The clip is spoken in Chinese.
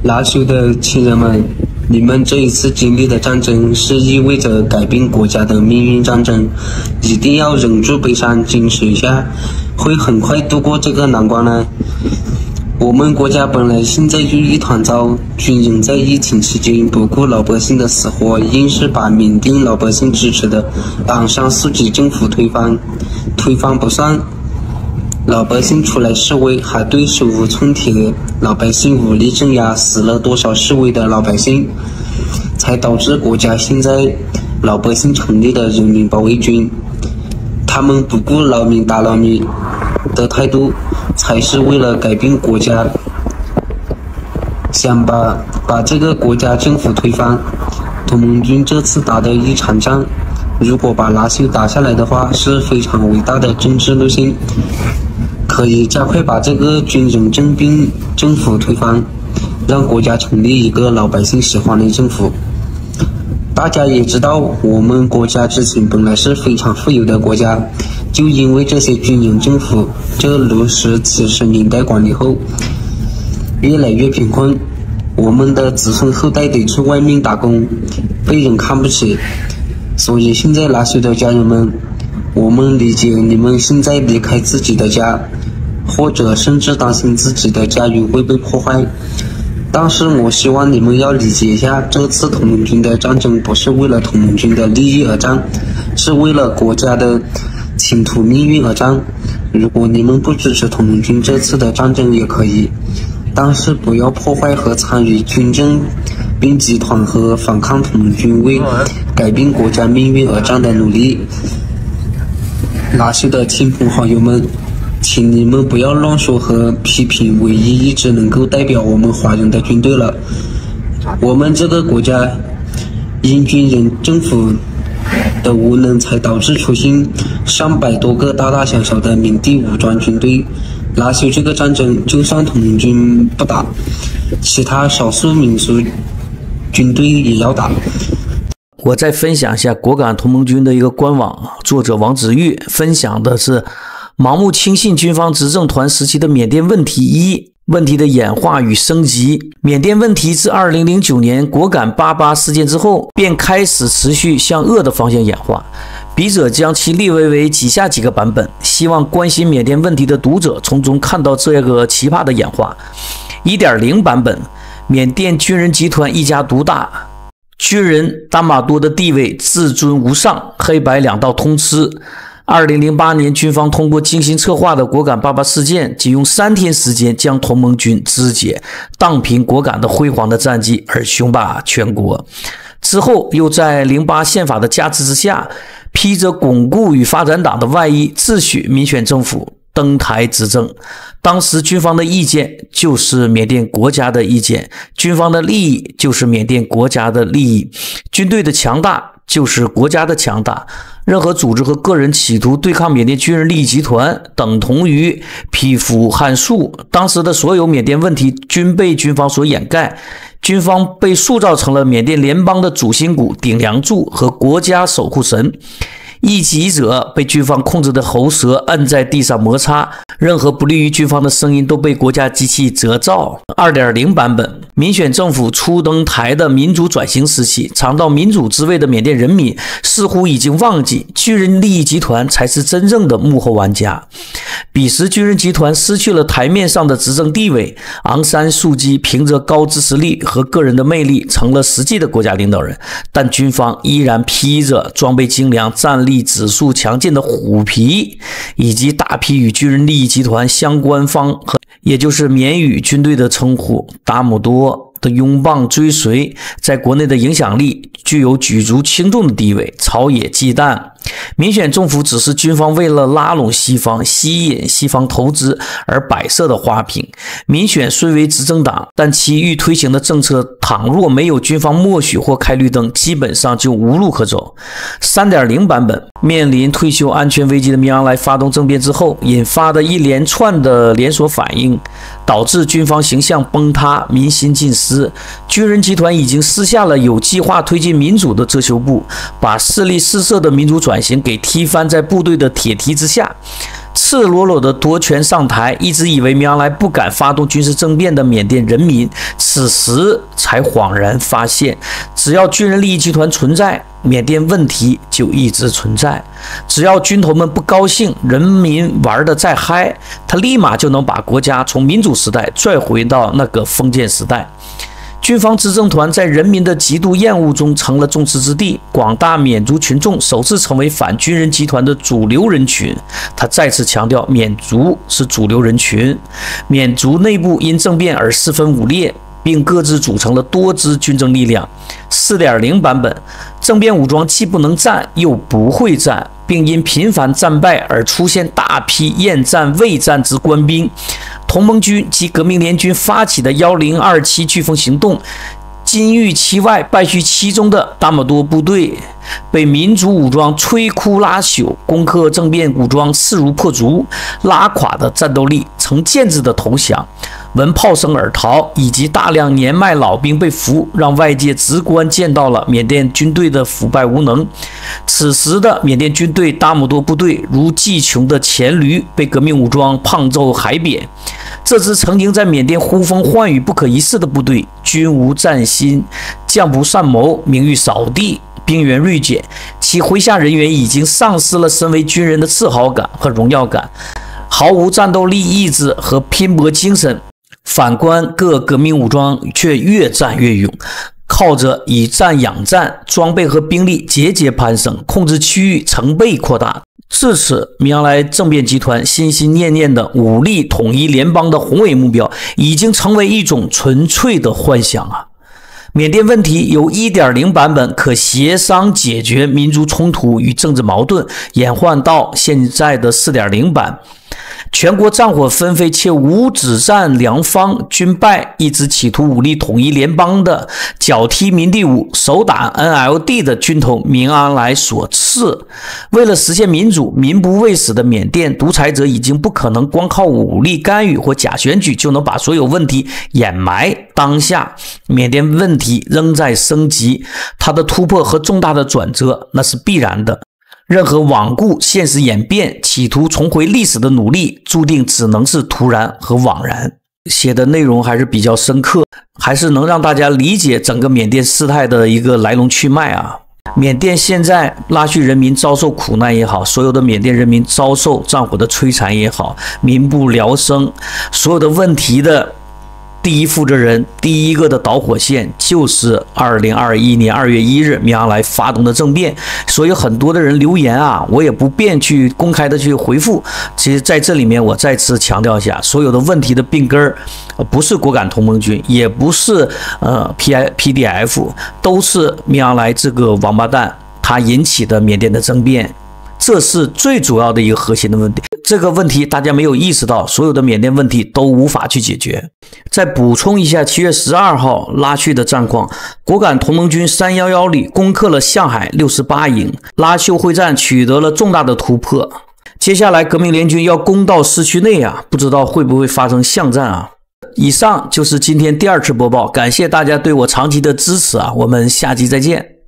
拉修的亲人们，你们这一次经历的战争是意味着改变国家的命运战争，一定要忍住悲伤，坚持一下，会很快度过这个难关的。我们国家本来现在就一团糟，军人在疫情期间不顾老百姓的死活，硬是把缅甸老百姓支持的昂山素季政府推翻不算，老百姓出来示威，还对手无寸铁，老百姓武力镇压，死了多少示威的老百姓，才导致国家现在老百姓成立的人民保卫军，他们不顾劳民打劳民的态度，才是为了改变国家，想把这个国家政府推翻。同盟军这次打的一场仗，如果把拉修打下来的话，是非常伟大的政治路线，可以加快把这个军人政变政府推翻，让国家成立一个老百姓喜欢的政府。大家也知道，我们国家之前本来是非常富有的国家，就因为这些军人政府这60、70年代管理后，越来越贫困，我们的子孙后代得去外面打工，被人看不起。所以现在拉修的家人们，我们理解你们现在离开自己的家，或者甚至担心自己的家园会被破坏，但是我希望你们要理解一下，这次同盟军的战争不是为了同盟军的利益而战，是为了国家的前途命运而战。如果你们不支持同盟军这次的战争也可以，但是不要破坏和参与军政并集团和反抗同盟军为改变国家命运而战的努力。拉修的亲朋好友们，请你们不要乱说和批评唯一一支能够代表我们华人的军队了。我们这个国家因军人政府的无能，才导致出现上百多个大大小小的缅甸武装军队。拉修这个战争，就算同盟军不打，其他少数民族军队也要打。 我再分享一下果敢同盟军的一个官网，作者王子玉分享的是盲目轻信军方执政团时期的缅甸问题一，问题的演化与升级。缅甸问题自2009年果敢88事件之后，便开始持续向恶的方向演化。笔者将其列为以下几个版本，希望关心缅甸问题的读者从中看到这个奇葩的演化。1.0 版本，缅甸军人集团一家独大，军人达玛多的地位至尊无上，黑白两道通吃。2008年，军方通过精心策划的果敢88事件，仅用3天时间将同盟军肢解，荡平果敢的辉煌的战绩，而雄霸全国。之后又在08宪法的加持之下，披着巩固与发展党的外衣，自诩民选政府登台执政。当时军方的意见就是缅甸国家的意见，军方的利益就是缅甸国家的利益，军队的强大就是国家的强大。任何组织和个人企图对抗缅甸军人利益集团，等同于匹夫撼树。当时的所有缅甸问题均被军方所掩盖，军方被塑造成了缅甸联邦的主心骨、顶梁柱和国家守护神。异己者被军方控制的喉舌摁在地上摩擦，任何不利于军方的声音都被国家机器折照。2.0 版本，民选政府初登台的民主转型时期，尝到民主滋味的缅甸人民似乎已经忘记，军人利益集团才是真正的幕后玩家。彼时军人集团失去了台面上的执政地位，昂山素季凭着高支持力和个人的魅力成了实际的国家领导人，但军方依然披着装备精良、战力指数强劲的虎皮，以及大批与军人利益集团相关方和也就是缅语军队的称呼，达姆多的拥抱追随，在国内的影响力具有举足轻重的地位，朝野忌惮。民选政府只是军方为了拉拢西方、吸引西方投资而摆设的花瓶。民选虽为执政党，但其欲推行的政策倘若没有军方默许或开绿灯，基本上就无路可走。3.0 版本，面临退休安全危机的敏昂莱发动政变之后，引发的一连串的连锁反应，导致军方形象崩塌，民心尽失。军人集团已经撕下了有计划推进民主的遮羞布，把势力四射的民主转型给踢翻在部队的铁蹄之下。 赤裸裸的夺权上台，一直以为明昂莱不敢发动军事政变的缅甸人民，此时才恍然发现，只要军人利益集团存在，缅甸问题就一直存在。只要军头们不高兴，人民玩得再嗨，他立马就能把国家从民主时代拽回到那个封建时代。军方执政团在人民的极度厌恶中成了众矢之的，广大缅族群众首次成为反军人集团的主流人群。他再次强调，缅族是主流人群。缅族内部因政变而四分五裂，并各自组成了多支军政力量。4.0 版本，政变武装既不能战又不会战，并因频繁战败而出现大批厌战畏战之官兵。同盟军及革命联军发起的1027飓风行动，金玉其外败絮其中的大马多部队被民族武装摧枯拉朽，攻克政变武装势如破竹，拉垮的战斗力成建制的投降，闻炮声而逃，以及大量年迈老兵被俘，让外界直观见到了缅甸军队的腐败无能。此时的缅甸军队大马多部队如技穷的黔驴，被革命武装胖揍海扁。这支曾经在缅甸呼风唤雨不可一世的部队，军无战心，将不善谋，名誉扫地，兵源锐减，其麾下人员已经丧失了身为军人的自豪感和荣耀感，毫无战斗力意志和拼搏精神。反观各革命武装却越战越勇，靠着以战养战，装备和兵力节节攀升，控制区域成倍扩大。至此，明昂莱政变集团心心念念的武力统一联邦的宏伟目标，已经成为一种纯粹的幻想啊！缅甸问题由 1.0 版本可协商解决民族冲突与政治矛盾，演换到现在的 4.0 版。全国战火纷飞且无止战良方，军败，一直企图武力统一联邦的脚踢民地舞、手打 NLD 的军头明昂莱所赐。为了实现民主，民不畏死的缅甸独裁者已经不可能光靠武力干预或假选举就能把所有问题掩埋。当下缅甸问题仍在升级，它的突破和重大的转折那是必然的。任何罔顾现实演变，企图重回历史的努力，注定只能是突然和枉然。写的内容还是比较深刻，还是能让大家理解整个缅甸事态的一个来龙去脉啊。缅甸现在拉叙人民遭受苦难也好，所有的缅甸人民遭受战火的摧残也好，民不聊生，所有的问题的第一负责人，第一个的导火线就是2021年2月1日明昂莱发动的政变。所以很多的人留言啊，我也不便去公开的去回复。其实在这里面我再次强调一下，所有的问题的病根不是果敢同盟军，也不是PDF， 都是明昂莱这个王八蛋他引起的缅甸的政变。这是最主要的一个核心的问题，这个问题大家没有意识到，所有的缅甸问题都无法去解决。再补充一下7月12号拉叙的战况，果敢同盟军311旅攻克了象海68营，拉秀会战取得了重大的突破。接下来革命联军要攻到市区内啊，不知道会不会发生巷战啊。以上就是今天第2次播报，感谢大家对我长期的支持啊，我们下期再见。